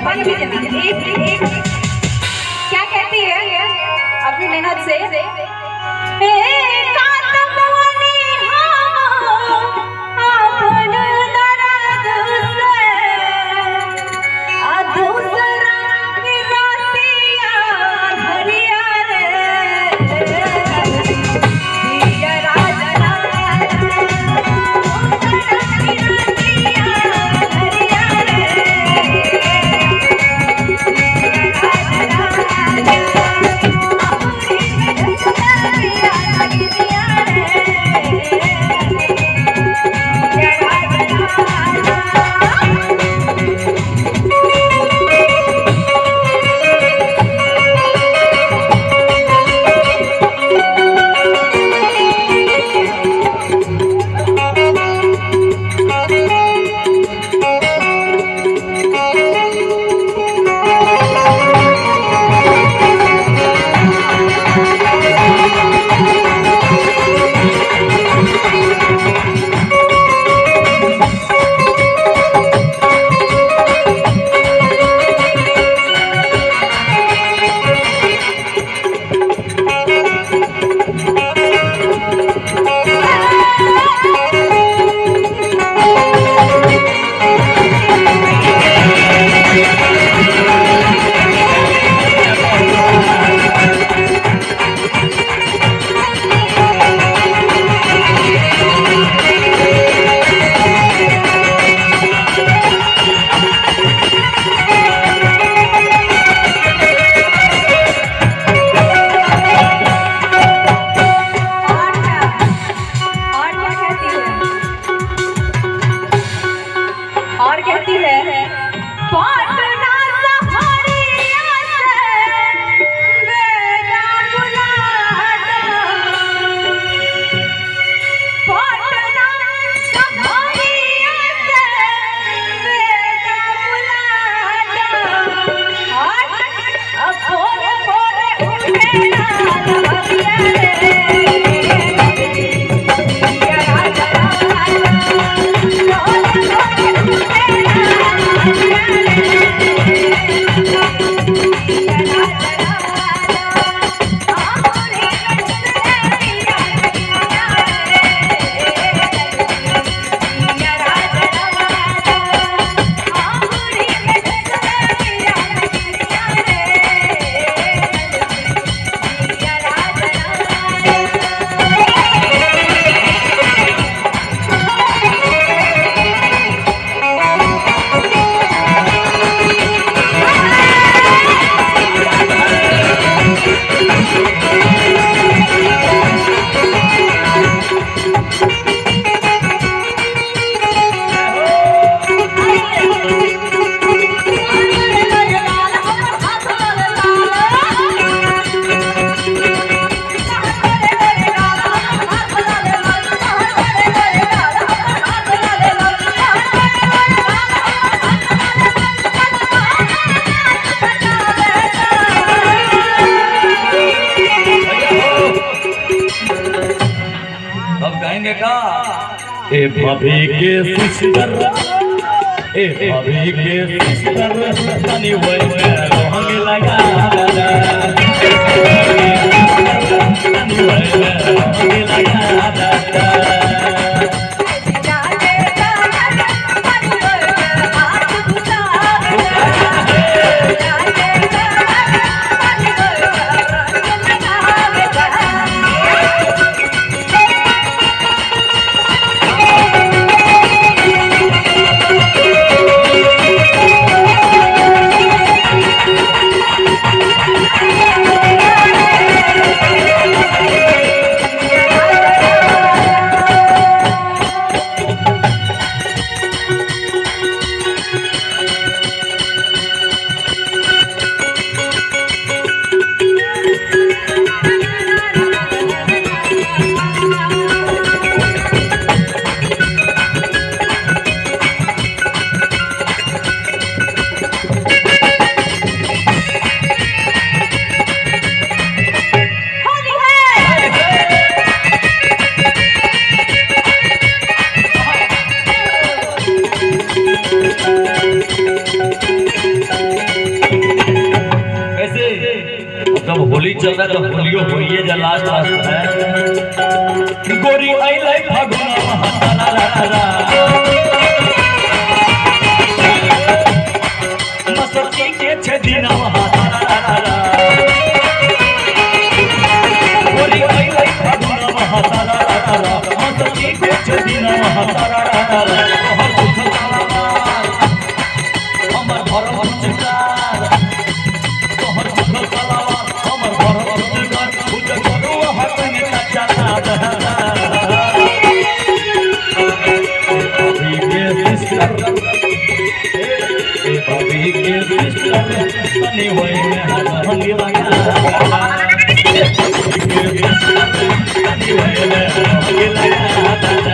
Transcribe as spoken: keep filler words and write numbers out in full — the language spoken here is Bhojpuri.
पानी पी लेना। एक एक क्या कहती है अपनी ननद से, ए भाभी के सिस्टर, ए भाभी के सिस्टर, तनी वही में रोहंग लगा दे, तनी वही में रोहंग लगा दे। होली चल रहा तो होलियो होइए जा लास्ट लास्ट है गोरी आई लाई फागुना महातारा मसती के छे दिना महातारा गोरी आई लाई फागुना महातारा मसती के छे दिना महातारा हर दुख ताला हमर घर उजगार तोहर दुख ताला हमर घर उजगार पूजा करू हट में चला भाभी के सिस्टर तनी होए में हंगी लगा भाभी के सिस्टर तनी होए में हंगी लगा